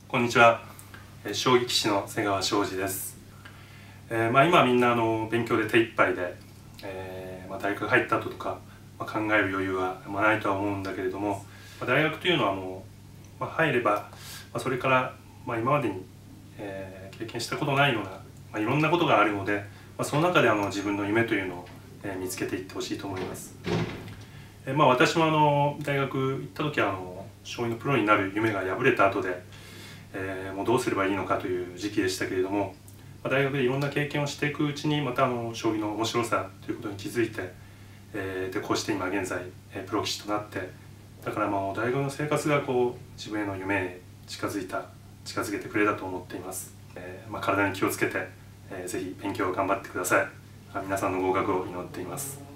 こんにちは。将棋棋士の瀬川翔司です。今みんな勉強で手一杯で、大学入った後とか、考える余裕はないとは思うんだけれども、大学というのは入れば、それから、今までに、経験したことないような、いろんなことがあるので、その中で自分の夢というのを、見つけていってほしいと思います。私も大学行った時は将棋のプロになる夢が破れた後で、もうどうすればいいのかという時期でしたけれども、大学でいろんな経験をしていくうちにまた将棋の面白さということに気づいて、でこうして今現在プロ棋士となって、だから大学の生活が自分への夢に近づけてくれたと思っています。体に気をつけて、ぜひ勉強を頑張ってください。皆さんの合格を祈っています。